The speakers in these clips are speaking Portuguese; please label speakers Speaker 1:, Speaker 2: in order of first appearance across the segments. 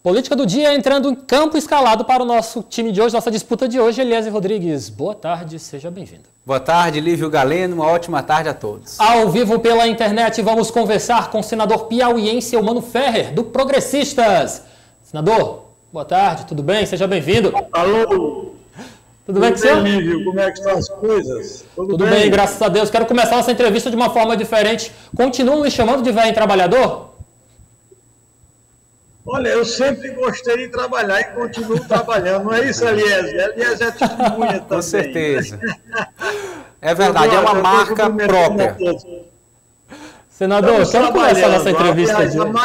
Speaker 1: Política do dia entrando em campo escalado para o nosso time de hoje, nossa disputa de hoje. Eliezer Rodrigues, boa tarde, seja bem-vindo.
Speaker 2: Boa tarde, Lívio Galeno, uma ótima tarde a todos.
Speaker 1: Ao vivo pela internet, vamos conversar com o senador piauiense Eumano Ferrer, do Progressistas. Senador, boa tarde, tudo bem? Seja bem-vindo.
Speaker 3: Alô.
Speaker 1: Tudo bem com o senhor?
Speaker 3: Lívio, como é que estão as coisas?
Speaker 1: Tudo bem, graças a Deus. Quero começar essa entrevista de uma forma diferente. Continuam me chamando de velho trabalhador?
Speaker 3: Olha, eu sempre gostei de trabalhar e continuo trabalhando. Não é isso, Eliezer? Eliezer é testemunha também.
Speaker 2: Com certeza. É verdade, é uma marca própria.
Speaker 1: Senador, quero começar nossa entrevista de hoje.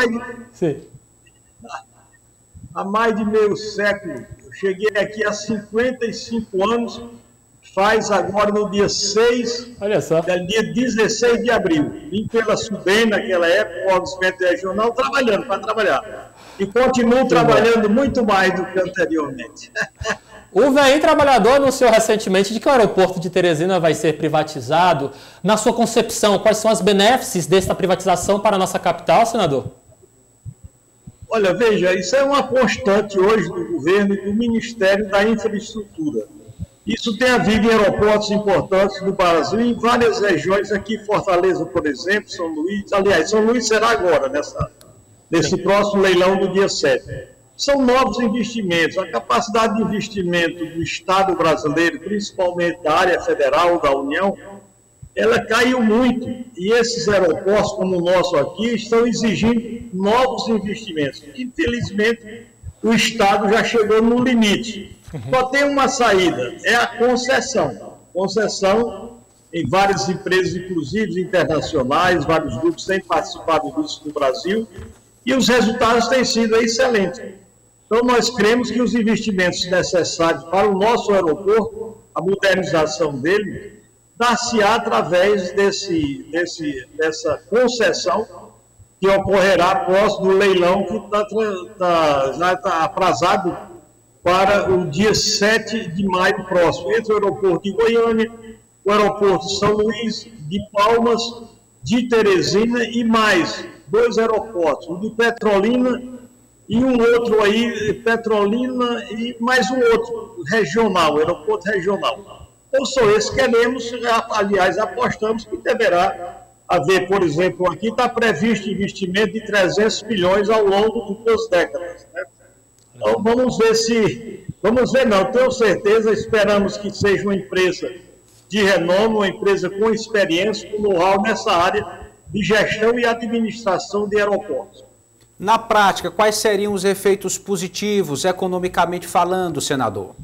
Speaker 3: Há mais de meio século. Eu cheguei aqui há 55 anos, faz agora no dia 6, dia 16 de abril. Vim pela SUDEM naquela época, o Movimento Regional, trabalhando para trabalhar. E continuo trabalhando muito mais do que anteriormente.
Speaker 1: O velho trabalhador anunciou recentemente de que o aeroporto de Teresina vai ser privatizado. Na sua concepção, quais são os benefícios dessa privatização para a nossa capital, senador?
Speaker 3: Olha, veja, isso é uma constante hoje do governo e do Ministério da Infraestrutura. Isso tem havido em aeroportos importantes do Brasil, em várias regiões, aqui em Fortaleza, por exemplo, São Luís. Aliás, São Luís será agora, nesse próximo leilão do dia 7. São novos investimentos. A capacidade de investimento do Estado brasileiro, principalmente da área federal, da União, ela caiu muito. E esses aeroportos, como o nosso aqui, estão exigindo novos investimentos. Infelizmente, o Estado já chegou no limite. Só tem uma saída, é a concessão. Concessão em várias empresas, inclusive internacionais, vários grupos têm participado disso no Brasil, e os resultados têm sido excelentes. Então, nós cremos que os investimentos necessários para o nosso aeroporto, a modernização dele, dar-se-á através dessa concessão que ocorrerá próximo do leilão que já está aprazado para o dia 7 de maio próximo, entre o aeroporto de Goiânia, o aeroporto de São Luís, de Palmas, de Teresina e mais 2 aeroportos, o de Petrolina e um outro aí, Petrolina e mais um outro regional, aeroporto regional. Então, só esse queremos, aliás, apostamos que deverá haver, por exemplo, aqui está previsto investimento de 300 milhões ao longo de 2 décadas. Né? Então, vamos ver não, tenho certeza, esperamos que seja uma empresa de renome, uma empresa com experiência, com know-how nessa área de gestão e administração de aeroportos.
Speaker 2: Na prática, quais seriam os efeitos positivos, economicamente falando, senador?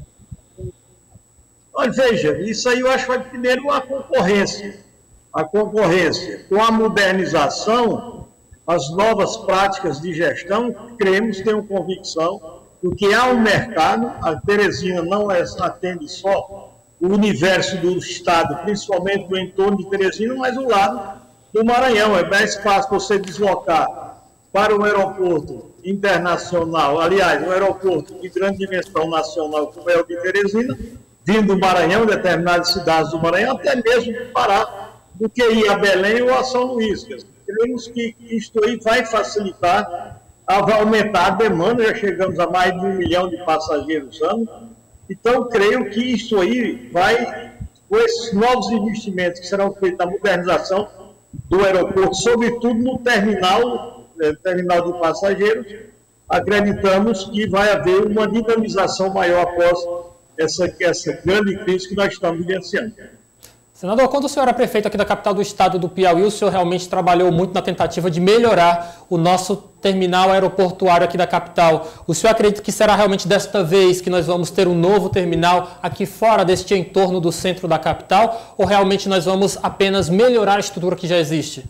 Speaker 3: Olha, veja, isso aí eu acho que vai primeiro a concorrência. A concorrência. Com a modernização, as novas práticas de gestão, cremos, tenho convicção, porque há um mercado, a Teresina não atende só o universo do Estado, principalmente do entorno de Teresina, mas o lado do Maranhão. É mais fácil você deslocar para um aeroporto internacional, aliás, um aeroporto de grande dimensão nacional, como é o de Teresina, vindo do Maranhão, determinadas cidades do Maranhão, até mesmo do Pará, do que ir a Belém ou a São Luís. Queremos que isto aí vai facilitar, vai aumentar a demanda, já chegamos a mais de 1 milhão de passageiros ano. Então, creio que isso aí vai, com esses novos investimentos que serão feitos na modernização do aeroporto, sobretudo no terminal de passageiros, acreditamos que vai haver uma dinamização maior após essa grande crise que nós estamos vivenciando.
Speaker 1: Senador, quando o senhor era prefeito aqui da capital do estado do Piauí, o senhor realmente trabalhou muito na tentativa de melhorar o nosso terminal aeroportuário aqui da capital. O senhor acredita que será realmente desta vez que nós vamos ter um novo terminal aqui fora deste entorno do centro da capital? Ou realmente nós vamos apenas melhorar a estrutura que já existe?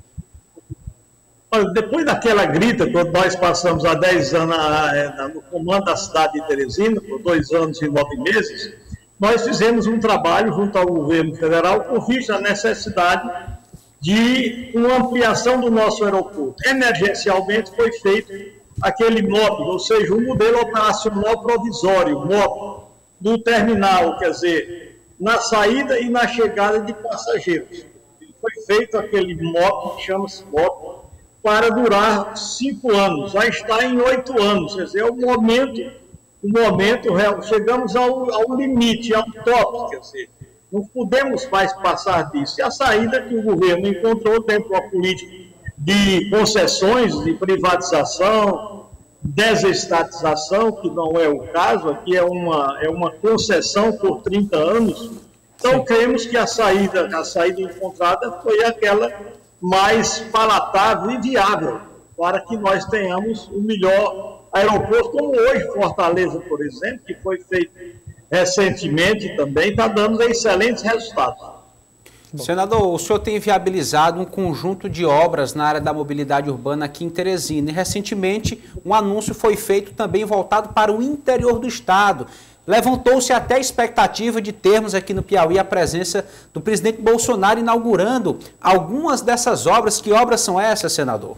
Speaker 3: Olha, depois daquela grita, quando nós passamos há 10 anos no comando da cidade de Teresina, por 2 anos e 9 meses, nós fizemos um trabalho junto ao governo federal com vista à necessidade de uma ampliação do nosso aeroporto. Emergencialmente foi feito aquele MOP, ou seja, um modelo operacional provisório, MOP, do terminal, quer dizer, na saída e na chegada de passageiros. Foi feito aquele MOP, que chama-se MOP, para durar 5 anos, já está em 8 anos, quer dizer, é o momento real, chegamos ao limite, ao tope, quer dizer, não podemos mais passar disso. E a saída que o governo encontrou dentro da política de concessões, de privatização, desestatização, que não é o caso, aqui é uma concessão por 30 anos. Então, cremos que a saída encontrada foi aquela mais palatável e viável, para que nós tenhamos o melhor aeroporto, como hoje Fortaleza, por exemplo, que foi feito recentemente também, está dando excelentes resultados.
Speaker 2: Senador, o senhor tem viabilizado um conjunto de obras na área da mobilidade urbana aqui em Teresina e recentemente um anúncio foi feito também voltado para o interior do estado. Levantou-se até a expectativa de termos aqui no Piauí a presença do presidente Bolsonaro inaugurando algumas dessas obras. Que obras são essas, senador?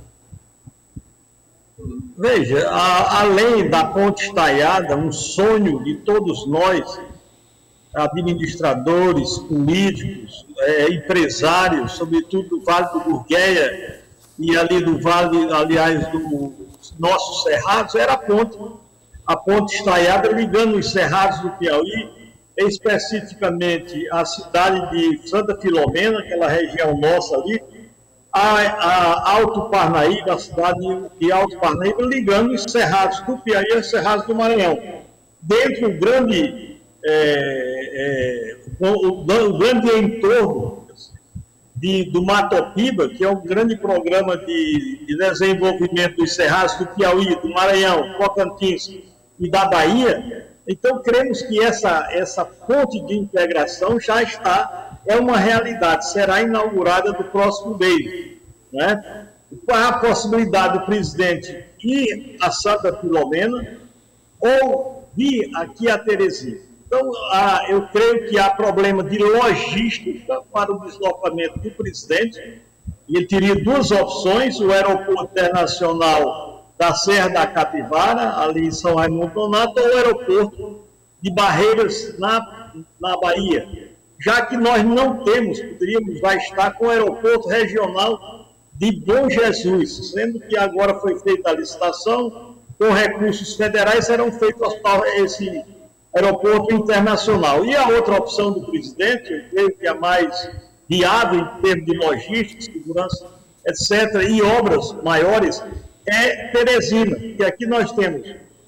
Speaker 3: Veja, além da ponte estaiada, um sonho de todos nós, administradores, políticos, empresários, sobretudo do Vale do Gurgueia e ali do Vale, aliás, dos nossos cerrados, era a ponte estaiada ligando os cerrados do Piauí, especificamente a cidade de Santa Filomena, aquela região nossa ali, a Alto Parnaíba, a cidade de Alto Parnaíba, ligando os cerrados do Piauí aos cerrados do Maranhão. Dentro do grande entorno do Matopiba, que é um grande programa de desenvolvimento dos cerrados do Piauí, do Maranhão, Tocantins e da Bahia. Então, cremos que essa ponte de integração já é uma realidade, será inaugurada no próximo mês. Né? Qual a possibilidade do presidente ir a Santa Filomena ou vir aqui a Teresina? Então, eu creio que há problema de logística para o deslocamento do presidente, e ele teria duas opções: o aeroporto internacional da Serra da Capivara, ali em São Raimundo Nonato, ou o aeroporto de Barreiras, na Bahia. Já que nós não temos, poderíamos já estar com o aeroporto regional de Bom Jesus, sendo que agora foi feita a licitação, com recursos federais serão feitos esse aeroporto internacional. E a outra opção do presidente, eu creio que a mais viável em termos de logística, segurança, etc., e obras maiores, é Teresina, que aqui nós temos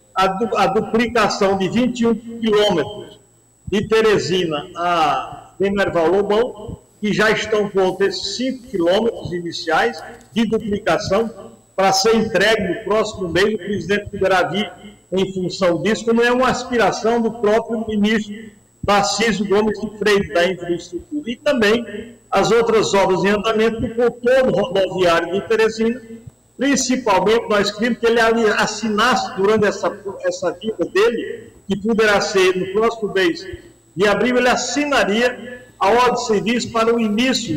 Speaker 3: a duplicação de 21 quilômetros de Teresina a Demerval Lobão, que já estão prontos esses 5 quilômetros iniciais de duplicação para ser entregue no próximo mês. O presidente poderá vir em função disso, como é uma aspiração do próprio ministro Tarcísio Gomes de Freitas, da infraestrutura. E também as outras obras em andamento do contorno rodoviário de Teresina, principalmente nós queríamos que ele assinasse durante essa vida dele, que poderá ser no próximo mês de abril, ele assinaria a ordem de serviço para o início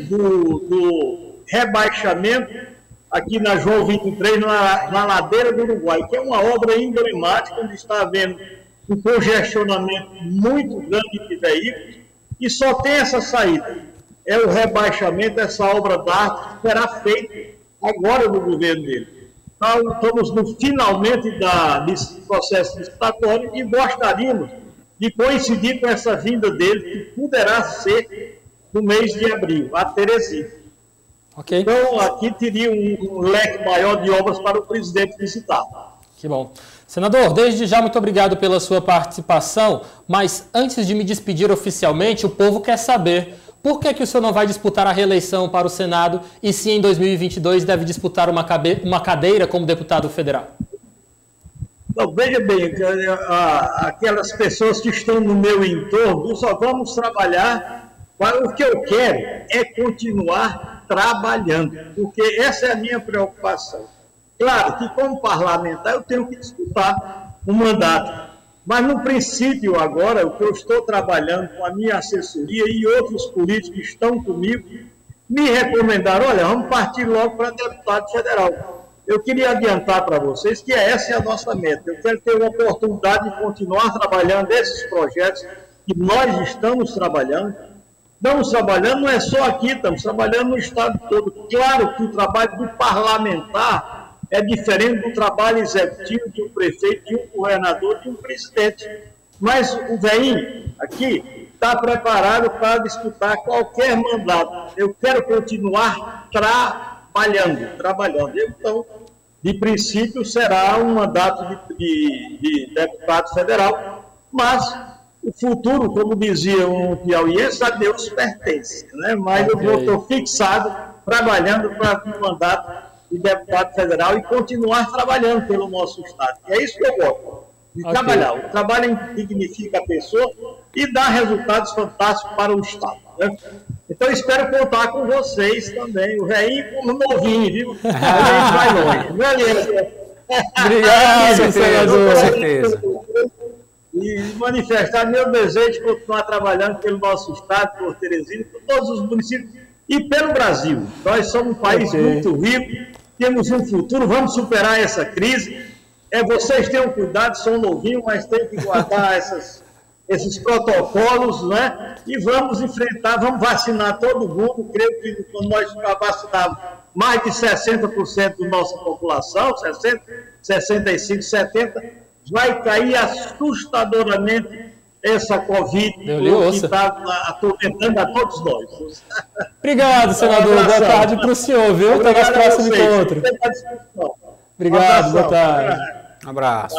Speaker 3: do rebaixamento aqui na João 23, na ladeira do Uruguai, que é uma obra emblemática, onde está havendo um congestionamento muito grande de veículos, e só tem essa saída, é o rebaixamento dessa obra d'arte que será feita agora no governo dele. Então, estamos finalmente desse processo licitatório e gostaríamos de coincidir com essa vinda dele, que poderá ser no mês de abril, a Teresina.
Speaker 1: Okay.
Speaker 3: Então, aqui teria um leque maior de obras para o presidente visitar.
Speaker 1: Que bom. Senador, desde já, muito obrigado pela sua participação, mas antes de me despedir oficialmente, o povo quer saber por que o senhor não vai disputar a reeleição para o Senado e se em 2022 deve disputar uma cadeira como deputado federal.
Speaker 3: Então, veja bem, aquelas pessoas que estão no meu entorno, só vamos trabalhar. O que eu quero é continuar trabalhando, porque essa é a minha preocupação. Claro que, como parlamentar, eu tenho que disputar um mandato, mas, no princípio, agora, o que eu estou trabalhando com a minha assessoria e outros políticos que estão comigo, me recomendaram: olha, vamos partir logo para deputado federal. Eu queria adiantar para vocês que essa é a nossa meta. Eu quero ter uma oportunidade de continuar trabalhando esses projetos que nós estamos trabalhando, Estamos trabalhando, não é só aqui, estamos trabalhando no estado todo. Claro que o trabalho do parlamentar é diferente do trabalho executivo de um prefeito, de um governador, de um presidente. Mas o VEIM aqui está preparado para disputar qualquer mandato. Eu quero continuar trabalhando. Então, de princípio, será um mandato de deputado federal, mas o futuro, como dizia um piauiense, a Deus pertence, né? Mas eu estou fixado, trabalhando para um mandato de deputado federal e continuar trabalhando pelo nosso estado. É isso que eu gosto, de trabalhar. O trabalho dignifica a pessoa e dá resultados fantásticos para o estado, né? Então, espero contar com vocês também. O velhinho como novinho, viu? A gente vai longe.
Speaker 1: Obrigado, senador.
Speaker 2: Com certeza.
Speaker 3: E manifestar meu desejo de continuar trabalhando pelo nosso estado, por Teresina, por todos os municípios e pelo Brasil. Nós somos um país muito rico, temos um futuro, vamos superar essa crise. Vocês tenham cuidado, são novinhos, mas tem que guardar esses protocolos, né? E vamos enfrentar, vamos vacinar todo mundo. Creio que quando nós vacinarmos mais de 60% da nossa população, 60, 65, 70%, vai cair assustadoramente essa Covid que está atormentando a todos nós.
Speaker 1: Obrigado, senador. Boa tarde para o senhor, viu? Até o próximo encontro. Obrigado, boa tarde.
Speaker 2: Um abraço.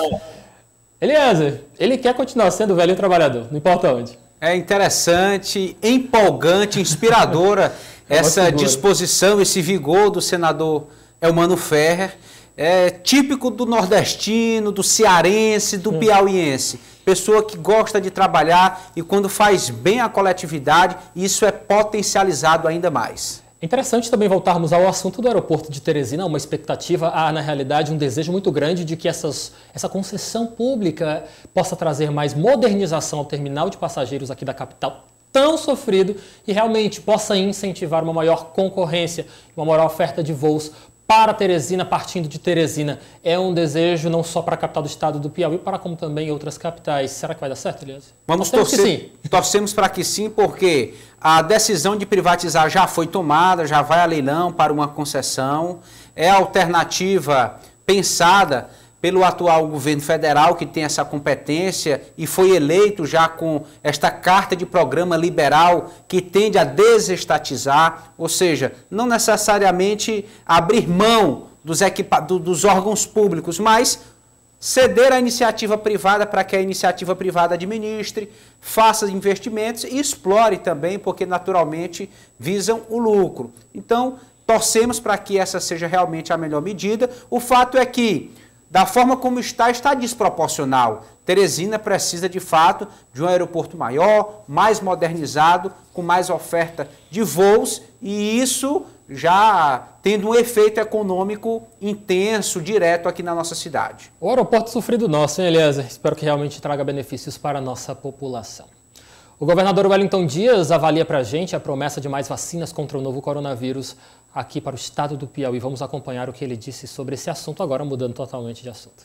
Speaker 1: Eliezer, ele quer continuar sendo velho trabalhador, não importa onde.
Speaker 2: É interessante, empolgante, inspiradora essa disposição, esse vigor do senador Elmano Ferrer. É típico do nordestino, do cearense, do piauiense. Pessoa que gosta de trabalhar e quando faz bem a coletividade, isso é potencializado ainda mais.
Speaker 1: É interessante também voltarmos ao assunto do aeroporto de Teresina, uma expectativa, na realidade, um desejo muito grande de que essa concessão pública possa trazer mais modernização ao terminal de passageiros aqui da capital, tão sofrido, e realmente possa incentivar uma maior concorrência, uma maior oferta de voos para Teresina, partindo de Teresina. É um desejo não só para a capital do estado do Piauí, para como também outras capitais. Será que vai dar certo, Elias?
Speaker 2: Vamos torcer, sim. Torcemos para que sim, porque a decisão de privatizar já foi tomada, já vai a leilão para uma concessão. É a alternativa pensada pelo atual governo federal, que tem essa competência e foi eleito já com esta carta de programa liberal que tende a desestatizar, ou seja, não necessariamente abrir mão dos órgãos públicos, mas ceder à iniciativa privada para que a iniciativa privada administre, faça investimentos e explore também, porque naturalmente visam o lucro. Então, torcemos para que essa seja realmente a melhor medida. O fato é que, da forma como está desproporcional. Teresina precisa, de fato, de um aeroporto maior, mais modernizado, com mais oferta de voos, e isso já tendo um efeito econômico intenso, direto aqui na nossa cidade.
Speaker 1: O aeroporto sofrido nosso, hein, Eliezer? Espero que realmente traga benefícios para a nossa população. O governador Wellington Dias avalia para a gente a promessa de mais vacinas contra o novo coronavírus aqui para o estado do Piauí. Vamos acompanhar o que ele disse sobre esse assunto, agora mudando totalmente de assunto.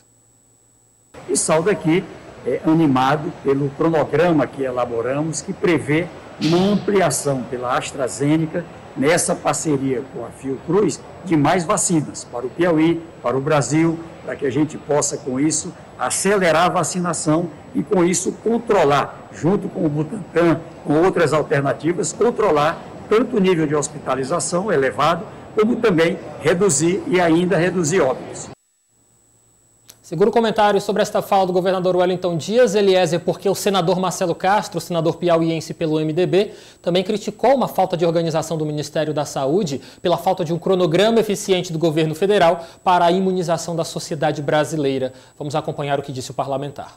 Speaker 4: E saldo aqui animado pelo cronograma que elaboramos, que prevê uma ampliação pela AstraZeneca nessa parceria com a Fiocruz de mais vacinas para o Piauí, para o Brasil, para que a gente possa, com isso, acelerar a vacinação e, com isso, controlar, junto com o Butantan, com outras alternativas, controlar tanto o nível de hospitalização elevado, como também reduzir e ainda reduzir óbitos.
Speaker 1: Segura o comentário sobre esta fala do governador Wellington Dias, Eliezer, porque o senador Marcelo Castro, senador piauiense pelo MDB, também criticou uma falta de organização do Ministério da Saúde pela falta de um cronograma eficiente do governo federal para a imunização da sociedade brasileira. Vamos acompanhar o que disse o parlamentar.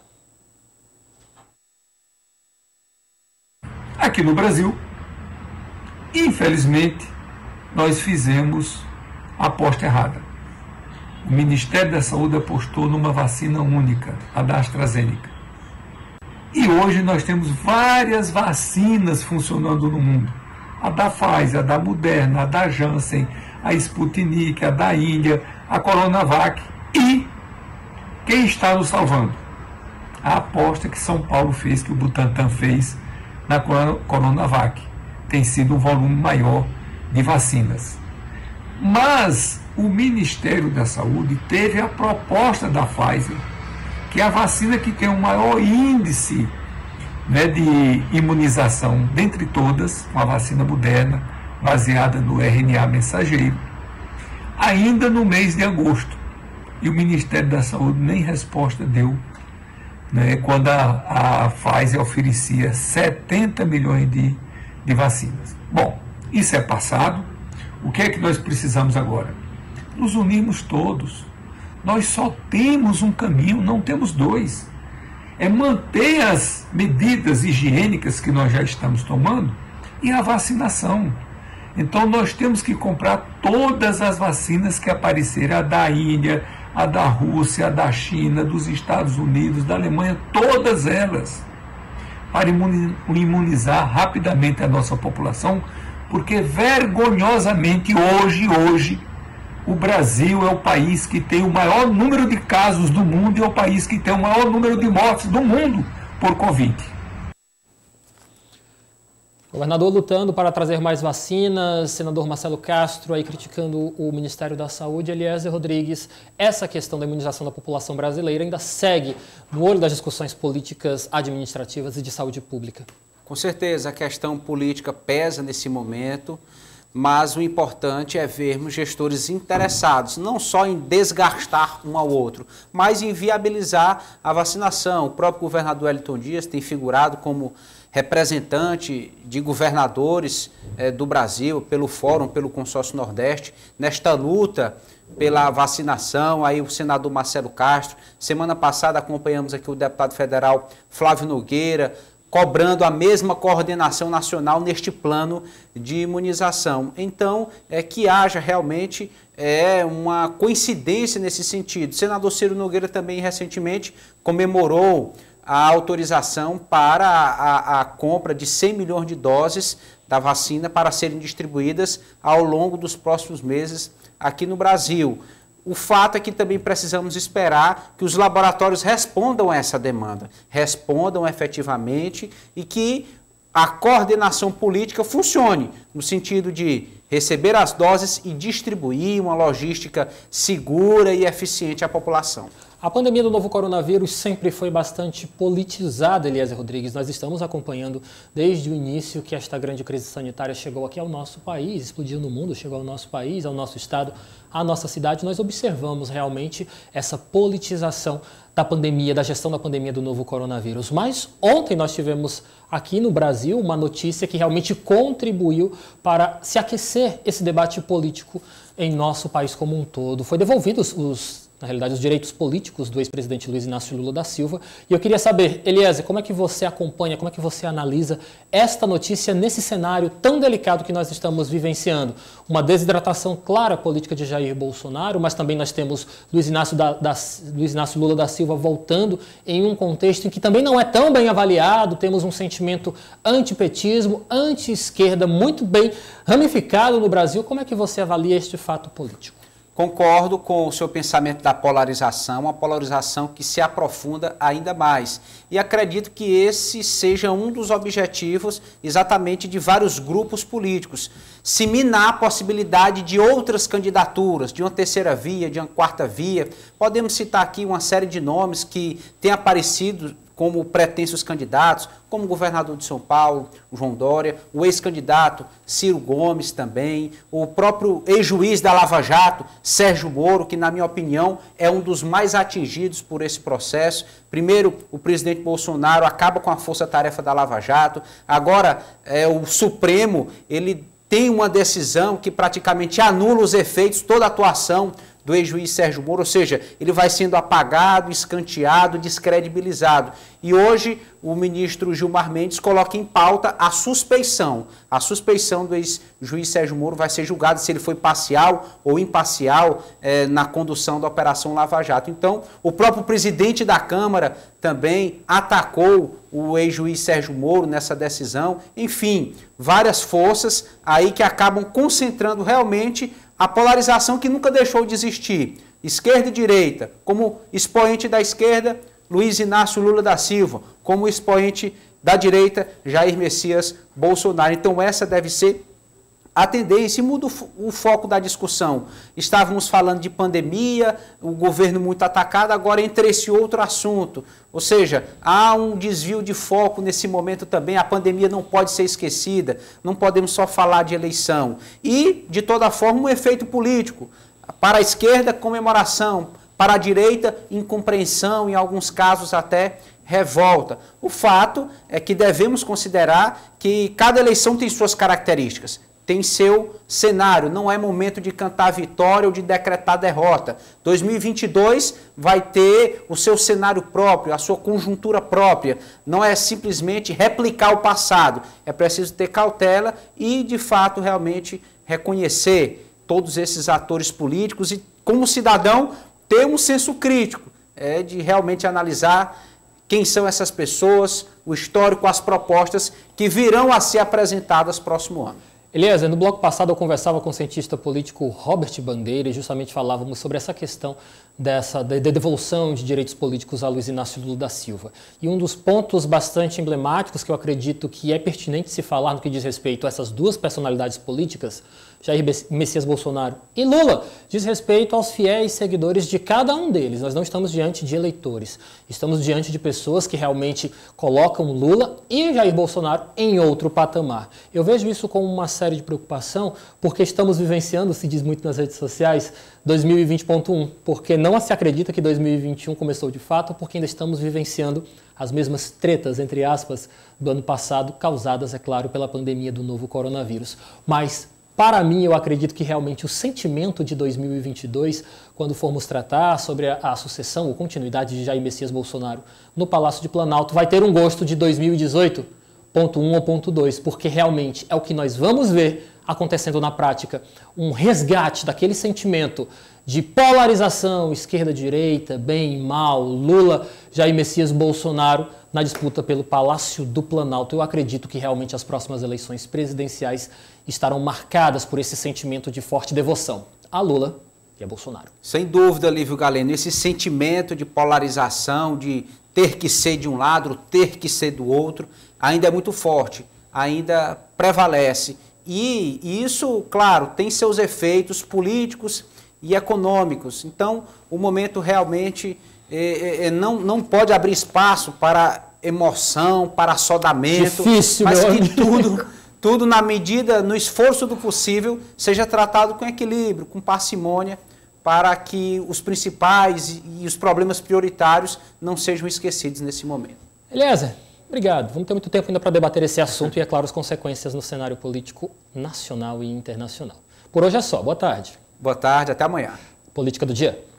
Speaker 5: Aqui no Brasil, infelizmente, nós fizemos a aposta errada. O Ministério da Saúde apostou numa vacina única, a da AstraZeneca. E hoje nós temos várias vacinas funcionando no mundo. A da Pfizer, a da Moderna, a da Janssen, a Sputnik, a da Índia, a Coronavac. E quem está nos salvando? A aposta que São Paulo fez, que o Butantan fez na Coronavac. tem sido um volume maior de vacinas. Mas o Ministério da Saúde teve a proposta da Pfizer, que é a vacina que tem o maior índice, né, de imunização dentre todas, uma vacina moderna, baseada no RNA mensageiro, ainda no mês de agosto. E o Ministério da Saúde nem resposta deu, né, quando a Pfizer oferecia 70 milhões de vacinas. Bom, isso é passado. O que é que nós precisamos agora? Nos unirmos todos. Nós só temos um caminho, não temos dois. É manter as medidas higiênicas que nós já estamos tomando e a vacinação. Então nós temos que comprar todas as vacinas que aparecerem, a da Índia, a da Rússia, a da China, dos Estados Unidos, da Alemanha, todas elas, para imunizar rapidamente a nossa população, porque vergonhosamente hoje o Brasil é o país que tem o maior número de casos do mundo e é o país que tem o maior número de mortes do mundo por Covid.
Speaker 1: Governador lutando para trazer mais vacinas, senador Marcelo Castro aí criticando o Ministério da Saúde, Eliezer Rodrigues, essa questão da imunização da população brasileira ainda segue no olho das discussões políticas, administrativas e de saúde pública.
Speaker 2: Com certeza, a questão política pesa nesse momento, mas o importante é vermos gestores interessados, não só em desgastar um ao outro, mas em viabilizar a vacinação. O próprio governador Wellington Dias tem figurado como representante de governadores do Brasil, pelo Fórum, pelo Consórcio Nordeste, nesta luta pela vacinação. Aí o senador Marcelo Castro, semana passada acompanhamos aqui o deputado federal Flávio Nogueira, cobrando a mesma coordenação nacional neste plano de imunização. Então, que haja realmente uma coincidência nesse sentido. O senador Ciro Nogueira também recentemente comemorou a autorização para a compra de 100 milhões de doses da vacina para serem distribuídas ao longo dos próximos meses aqui no Brasil. O fato é que também precisamos esperar que os laboratórios respondam a essa demanda, respondam efetivamente e que a coordenação política funcione no sentido de receber as doses e distribuir uma logística segura e eficiente à população.
Speaker 1: A pandemia do novo coronavírus sempre foi bastante politizada, Eliezer Rodrigues. Nós estamos acompanhando desde o início que esta grande crise sanitária chegou aqui ao nosso país, explodiu no mundo, chegou ao nosso país, ao nosso estado, à nossa cidade. Nós observamos realmente essa politização da pandemia, da gestão da pandemia do novo coronavírus. Mas ontem nós tivemos aqui no Brasil uma notícia que realmente contribuiu para se aquecer esse debate político em nosso país como um todo. Foi devolvido na realidade, os direitos políticos do ex-presidente Luiz Inácio Lula da Silva. E eu queria saber, Eliezer, como é que você acompanha, como é que você analisa esta notícia nesse cenário tão delicado que nós estamos vivenciando? Uma desidratação clara política de Jair Bolsonaro, mas também nós temos Luiz Inácio Lula da Silva voltando em um contexto em que também não é tão bem avaliado, temos um sentimento antipetismo, anti-esquerda muito bem ramificado no Brasil. Como é que você avalia este fato político?
Speaker 2: Concordo com o seu pensamento da polarização, uma polarização que se aprofunda ainda mais. E acredito que esse seja um dos objetivos exatamente de vários grupos políticos. Se minar a possibilidade de outras candidaturas, de uma terceira via, de uma quarta via. Podemos citar aqui uma série de nomes que têm aparecido como pretensos candidatos, como o governador de São Paulo, o João Dória, o ex-candidato Ciro Gomes também, o próprio ex-juiz da Lava Jato, Sérgio Moro, que na minha opinião é um dos mais atingidos por esse processo. Primeiro, o presidente Bolsonaro acaba com a força-tarefa da Lava Jato, agora o Supremo, ele tem uma decisão que praticamente anula os efeitos, toda a atuação do ex-juiz Sérgio Moro, ou seja, ele vai sendo apagado, escanteado, descredibilizado. E hoje o ministro Gilmar Mendes coloca em pauta a suspeição. A suspeição do ex-juiz Sérgio Moro vai ser julgado se ele foi parcial ou imparcial na condução da Operação Lava Jato. Então, o próprio presidente da Câmara também atacou o ex-juiz Sérgio Moro nessa decisão. Enfim, várias forças aí que acabam concentrando realmente a polarização que nunca deixou de existir. Esquerda e direita, como expoente da esquerda, Luiz Inácio Lula da Silva, como expoente da direita, Jair Messias Bolsonaro. Então essa deve ser a tendência. E muda o foco da discussão. Estávamos falando de pandemia, o governo muito atacado, agora entra esse outro assunto. Ou seja, há um desvio de foco nesse momento também. A pandemia não pode ser esquecida, não podemos só falar de eleição. E, de toda forma, um efeito político. Para a esquerda, comemoração. Para a direita, incompreensão, em alguns casos até revolta. O fato é que devemos considerar que cada eleição tem suas características, tem seu cenário, não é momento de cantar vitória ou de decretar derrota. 2022 vai ter o seu cenário próprio, a sua conjuntura própria, não é simplesmente replicar o passado, é preciso ter cautela e, de fato, realmente reconhecer todos esses atores políticos e, como cidadão, ter um senso crítico, de realmente analisar quem são essas pessoas, o histórico, as propostas que virão a ser apresentadas próximo ano.
Speaker 1: Eliezer, no bloco passado eu conversava com o cientista político Robert Bandeira e justamente falávamos sobre essa questão da devolução de direitos políticos a Luiz Inácio Lula da Silva. E um dos pontos bastante emblemáticos que eu acredito que é pertinente se falar no que diz respeito a essas duas personalidades políticas, Jair Messias Bolsonaro e Lula, diz respeito aos fiéis seguidores de cada um deles. Nós não estamos diante de eleitores, estamos diante de pessoas que realmente colocam Lula e Jair Bolsonaro em outro patamar. Eu vejo isso como uma série de preocupação, porque estamos vivenciando, se diz muito nas redes sociais, 2020.1, porque não se acredita que 2021 começou de fato, porque ainda estamos vivenciando as mesmas tretas, entre aspas, do ano passado, causadas, é claro, pela pandemia do novo coronavírus. Mas, para mim, eu acredito que realmente o sentimento de 2022, quando formos tratar sobre a sucessão ou continuidade de Jair Messias Bolsonaro no Palácio de Planalto, vai ter um gosto de 2018.1 ou .2, porque realmente é o que nós vamos ver acontecendo na prática, um resgate daquele sentimento de polarização, esquerda-direita, bem e mal, Lula, Jair Messias Bolsonaro, na disputa pelo Palácio do Planalto. Eu acredito que realmente as próximas eleições presidenciais estarão marcadas por esse sentimento de forte devoção a Lula e a Bolsonaro.
Speaker 2: Sem dúvida, Lívio Galeno, esse sentimento de polarização, de ter que ser de um lado, ter que ser do outro, ainda é muito forte, ainda prevalece. E isso, claro, tem seus efeitos políticos e econômicos. Então, o momento realmente não pode abrir espaço para emoção, para assodamento,
Speaker 1: difícil,
Speaker 2: mas que tudo na medida, no esforço do possível, seja tratado com equilíbrio, com parcimônia, para que os principais e os problemas prioritários não sejam esquecidos nesse momento.
Speaker 1: Eliezer, obrigado. Vamos ter muito tempo ainda para debater esse assunto e, é claro, as consequências no cenário político nacional e internacional. Por hoje é só. Boa tarde.
Speaker 2: Boa tarde, até amanhã.
Speaker 1: Política do Dia.